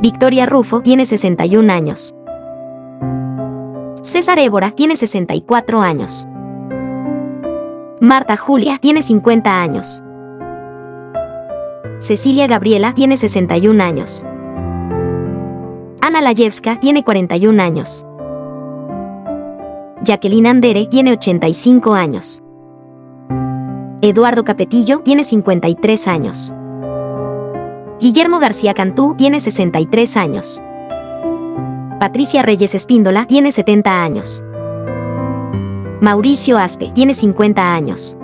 Victoria Rufo tiene 61 años. César Évora tiene 64 años. Marta Julia tiene 50 años. Cecilia Gabriela tiene 61 años. Ana Layevska tiene 41 años. Jacqueline Andere tiene 85 años. Eduardo Capetillo tiene 53 años. Guillermo García Cantú tiene 63 años. Patricia Reyes Espíndola tiene 70 años. Mauricio Aspe tiene 50 años.